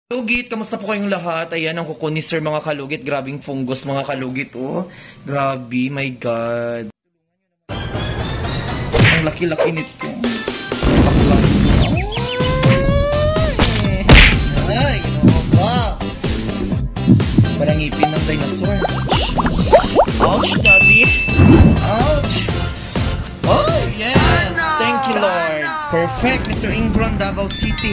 Kalugit, kamusta po kayong lahat? Ayan ang kuko ni Sir mga kalugit. Grabing fungus mga kalugit, oh. Grabe, my God. Ang laki-laki nito. Ay, ano ba? Parang ngipin ng dinosaur. Ouch, daddy. Ouch. Oh, yes. Thank you, Lord. Perfect, MR.Ingrown, Davao City.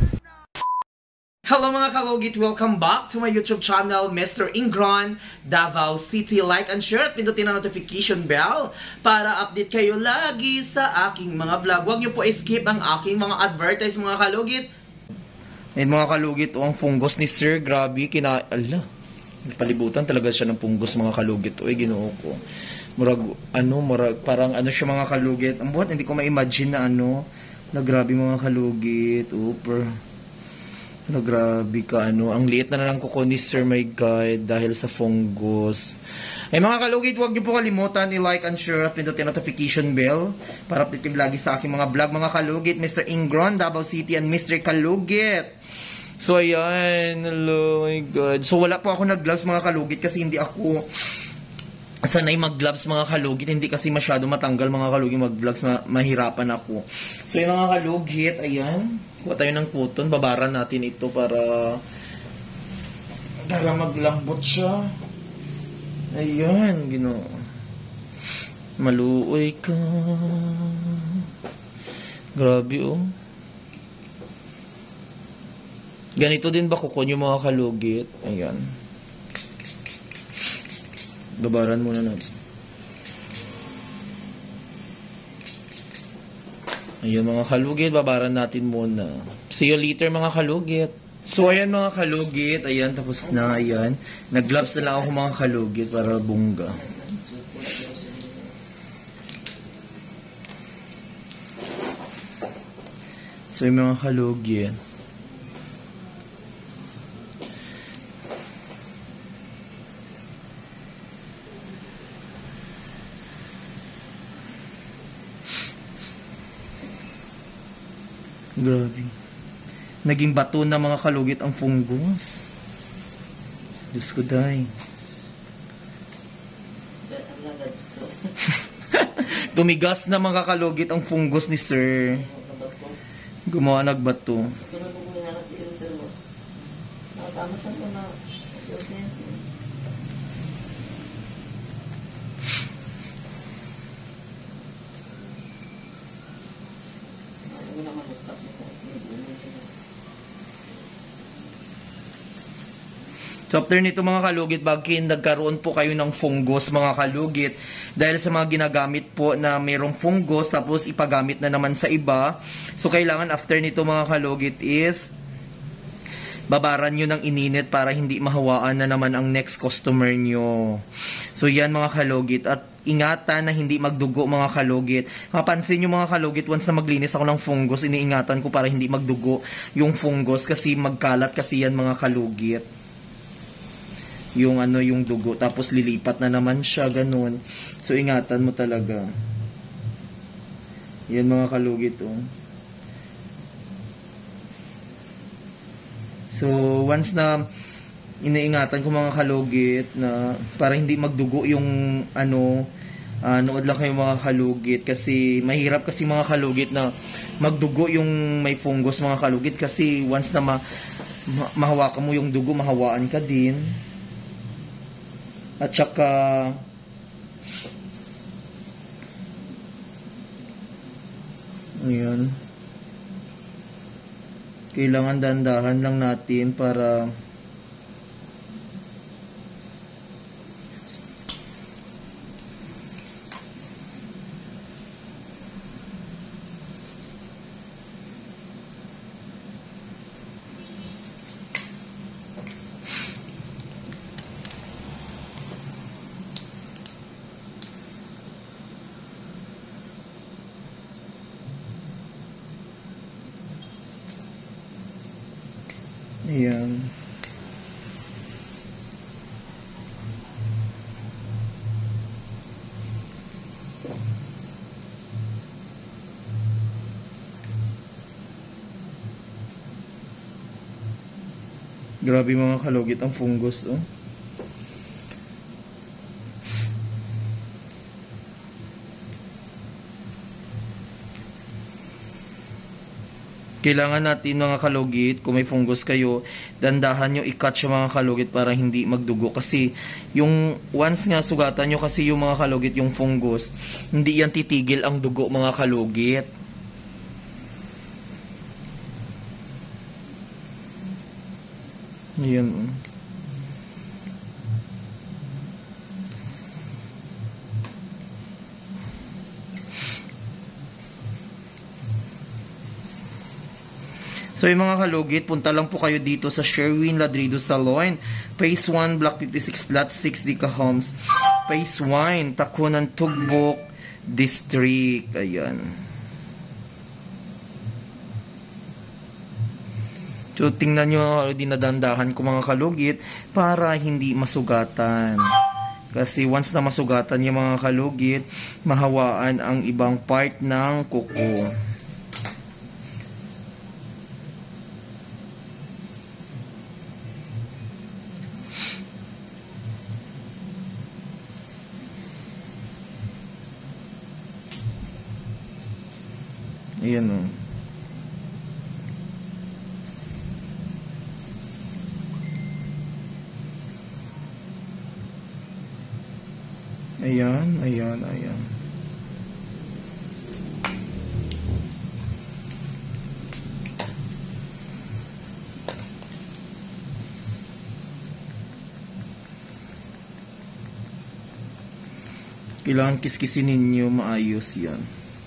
Hello mga kalugit! Welcome back to my YouTube channel, MR.Ingrown, Davao City. Like and share at pindutin ang notification bell para update kayo lagi sa aking mga vlog. Huwag niyo po skip ang aking mga advertise mga kalugit. Ayun mga kalugit, ang fungus ni Sir, grabe, ala, palibutan talaga siya ng fungus mga kalugit. Uy, ginoo ko. Parang siya mga kalugit. Ang buhat, hindi ko ma-imagine na grabe mga kalugit. Grabe ka, ang liit na lang kuko ni Sir, my God, dahil sa fungus. Ay mga kalugit, huwag niyo po kalimutan i-like and share at pindutin notification bell para update lagi sa aking mga vlog mga kalugit. MR.Ingrown, Davao City, and Mr. Kalugit. So ayan, hello, my God. So wala po ako nag-gloves mga kalugit kasi hindi ako sanay mag-gloves mga kalugit. Hindi kasi masyado matanggal mga kalugit mag-vlogs, mahirapan ako. So yung mga kalugit, ayan, kuha tayo ng cotton, babaran natin ito para maglambot siya. Ayan, maluoy ka. Grabe, oh. Ganito din ba kukon yung mga kalugit? Ayan. Babaran muna natin. Ayun mga kalugit, babaran natin muna. See you later mga kalugit. So ayan mga kalugit, ayan tapos na, ayan. Nag-gloves na lang ako mga kalugit para bungga. So yung mga kalugit. Grabe. Naging bato na mga kalugit ang fungus. Diyos ko, day. Tumigas na mga kalugit ang fungus ni Sir. Gumawa nagbato. So after nito mga kalugit, bagkin nagkaroon po kayo ng fungus mga kalugit dahil sa mga ginagamit po na mayroong fungus tapos ipagamit na naman sa iba. So kailangan after nito mga kalugit is babaran nyo ng ininit para hindi mahawaan na naman ang next customer nyo. So yan mga kalugit, at ingatan na hindi magdugo mga kalugit. Mapansin nyo mga kalugit, once na maglinis ako ng fungus, iniingatan ko para hindi magdugo yung fungus kasi magkalat kasi yan mga kalugit. Yung yung dugo, tapos lilipat na naman siya, ganun. So ingatan mo talaga. Yan mga kalugit, oh. So once na iniingatan ko mga kalugit na para hindi magdugo yung nood lang kayo mga kalugit kasi mahirap kasi mga kalugit na magdugo yung may fungus mga kalugit kasi once na mahawakan mo yung dugo, mahawaan ka din. At saka ayan, kailangan dandahan lang natin para ayan. Grabe mga kalugit ang fungus, oh. Kailangan natin mga kalugit, kung may fungus kayo, dandahan nyo i-cut yung mga kalugit para hindi magdugo. Kasi yung once nga sugatan nyo kasi yung mga kalugit, yung fungus, hindi yan titigil ang dugo mga kalugit. Yan. So yung mga kalugit, punta lang po kayo dito sa Sherwin Ladrido Salon, Phase 1, Block 56, Lot 6, Dica Homes, Phase 1, Takunan, Tugbok, District. Ayan. So tingnan nyo, dinadandahan ko mga kalugit para hindi masugatan. Kasi once na masugatan yung mga kalugit, mahawaan ang ibang part ng kuko. Ayan o. Ayan, ayan, ayan. Kailangan kiskisin ninyo maayos yan.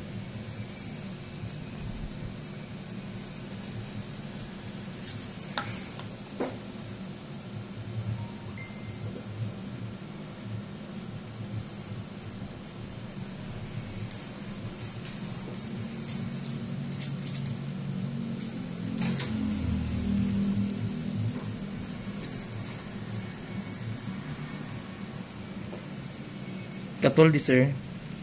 Katuldi, sir.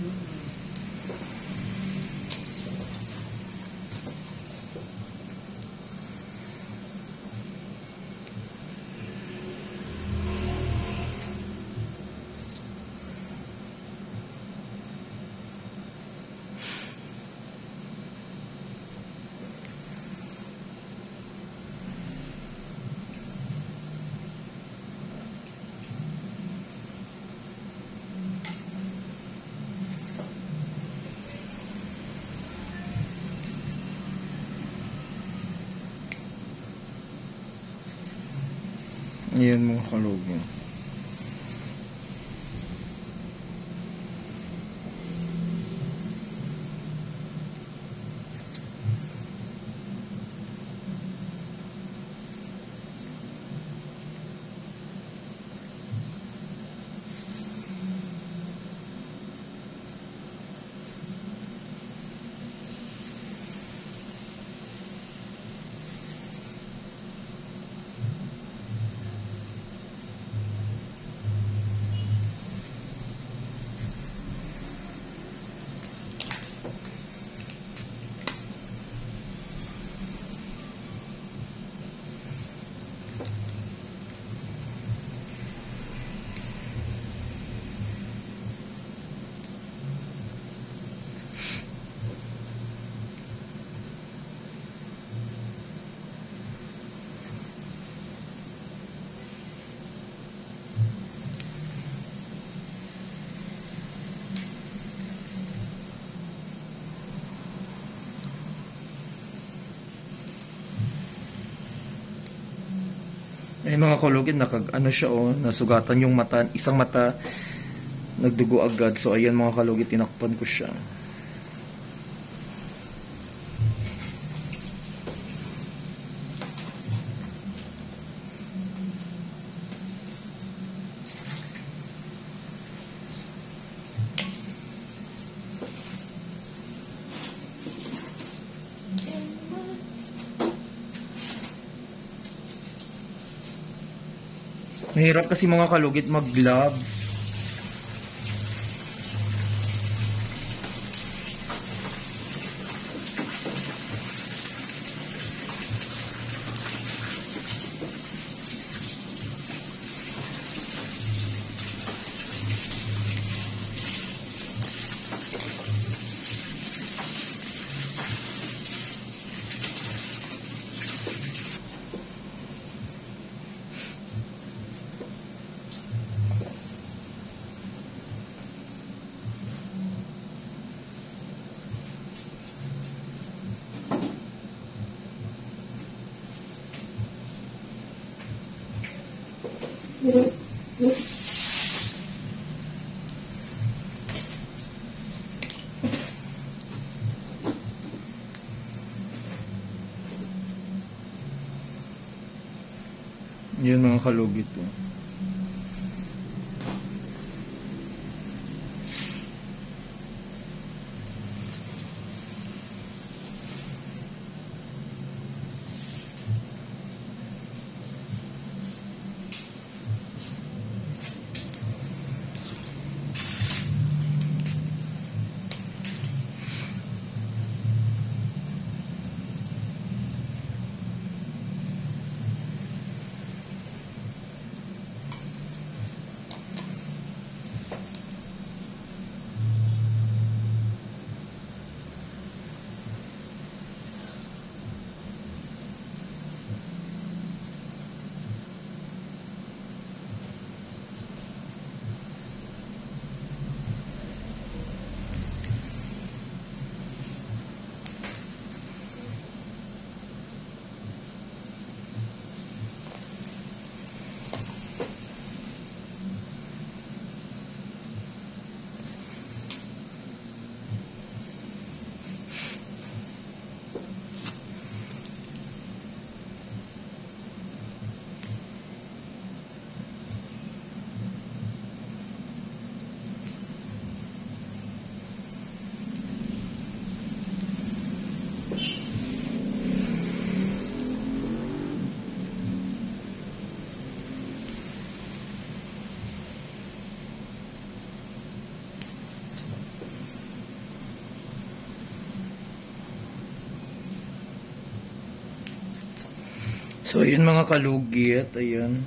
Ayan mga kalugit. Ay mga kalugit, ano siya oh, nasugatan yung mata, isang mata nagdugo agad. So ayan mga kalugit, tinakpan ko siya. Mahirap kasi mga kalugit mag-gloves. Yan mga kalugit to. So, yun mga kalugit. Ayan.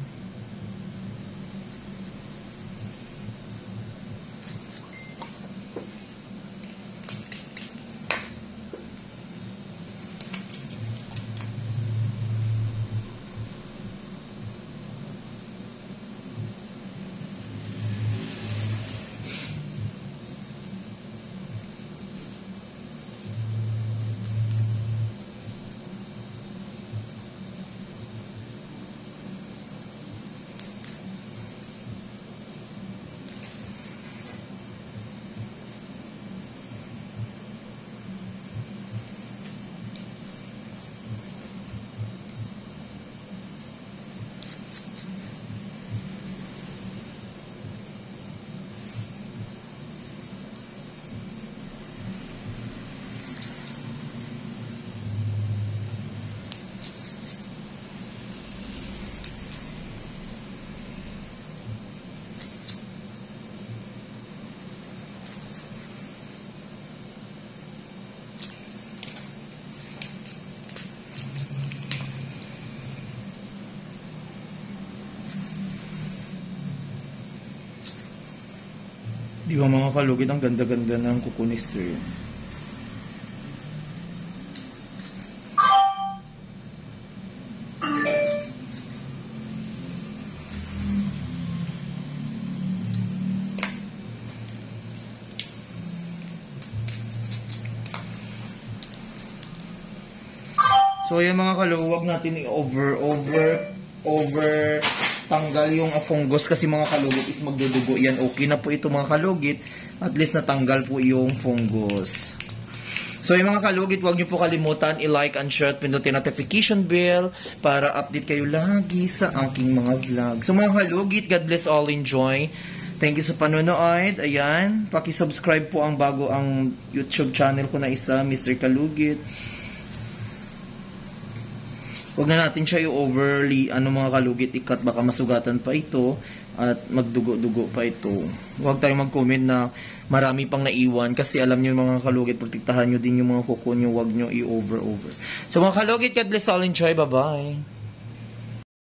Di ba mga kalugit, ang ganda-ganda ng kuko ni Sir. So ayan mga kalugit, huwag natin over tanggal yung fungus kasi mga kalugit is magdudugo yan. Okay na po ito mga kalugit. At least natanggal po yung fungus. So yung mga kalugit, huwag niyo po kalimutan i-like and share at pindutin notification bell para update kayo lagi sa aking mga vlog. So mga kalugit, God bless all, enjoy. Thank you sa panonood. Ayan, paki-subscribe po ang bago ang YouTube channel ko na isa, Mr. Kalugit. Huwag na natin siya i-overly, mga kalugit, ikat, baka masugatan pa ito at magdugo-dugo pa ito. Huwag tayong mag-comment na marami pang naiwan kasi alam nyo mga kalugit, protektahan nyo din yung mga kuko nyo, huwag nyo i-over. So mga kalugit, God bless all, enjoy, bye-bye.